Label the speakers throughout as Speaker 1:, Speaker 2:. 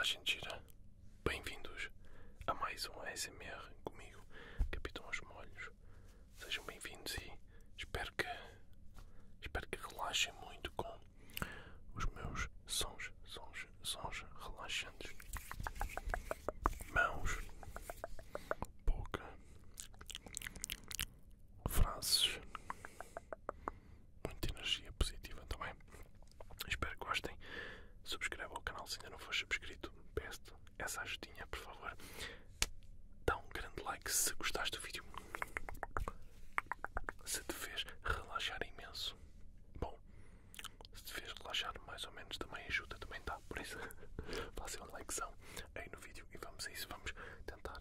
Speaker 1: gente gira, bem-vindos a mais um ASMR comigo, Capitão aos Molhos. Sejam bem-vindos e espero que relaxem muito com os meus sons relaxantes. Mãos, boca, frases, muita energia positiva também. Espero que gostem. Subscreva o canal se ainda não for subscrito. Peço essa ajudinha, por favor. Dá um grande like se gostaste do vídeo. Se te fez relaxar imenso. Bom, se te fez relaxar mais ou menos também ajuda, também tá. Por isso, faça um likezão aí no vídeo e vamos a isso. Vamos tentar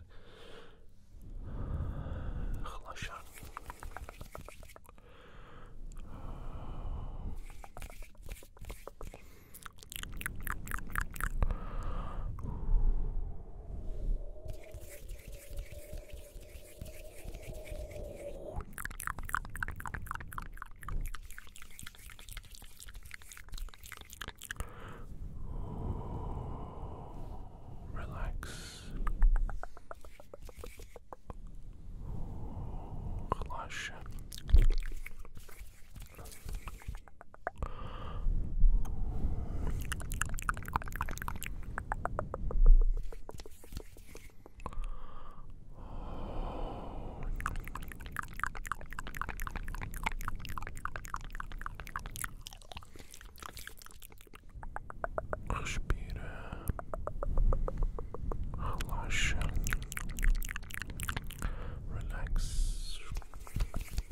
Speaker 1: relaxar. Relax. Relaxa. Respira. Relaxa. Relax.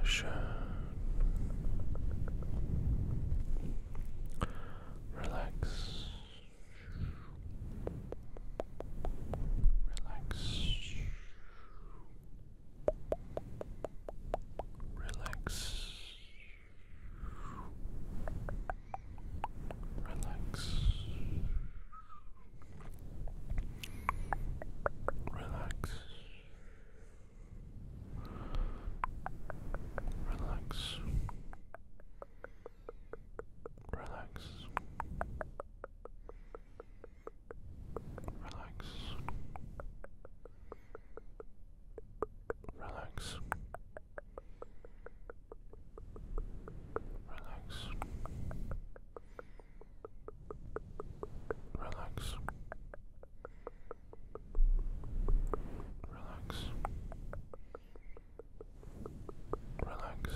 Speaker 1: relaxando. Relax. Relax. Relax. Relax. Relax. Relax. Relax. Relax. Relax. Relax. Relax. Relax. Relax.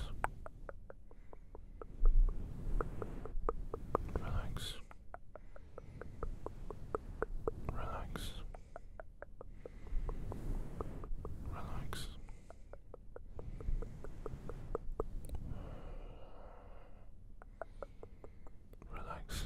Speaker 1: Relax. Relax. Relax. Relax.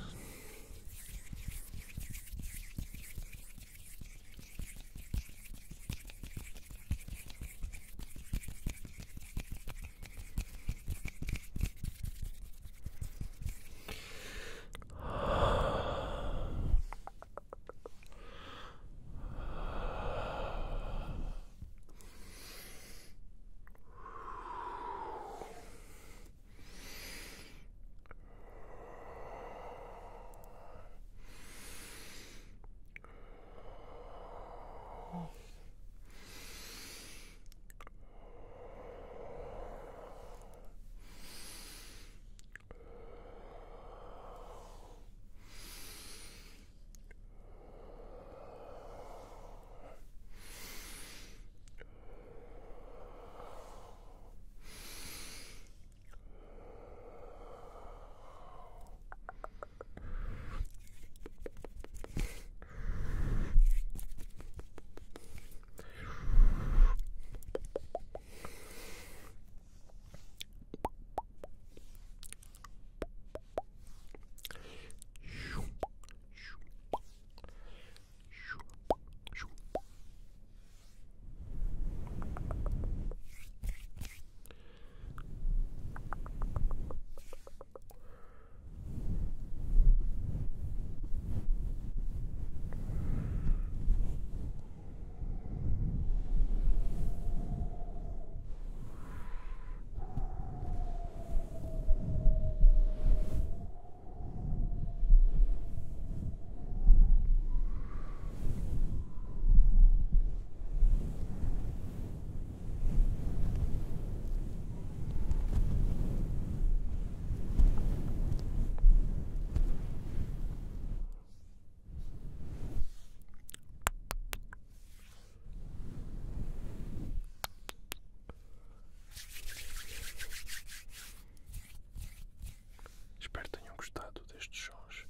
Speaker 1: Espero que tenham gostado destes sons,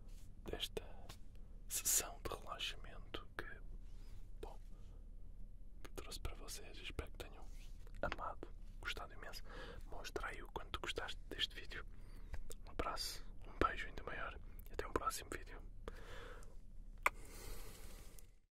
Speaker 1: desta sessão de relaxamento bom, que trouxe para vocês. Espero que tenham amado, gostado imenso. Mostra aí o quanto gostaste deste vídeo. Um abraço, um beijo ainda maior e até um próximo vídeo.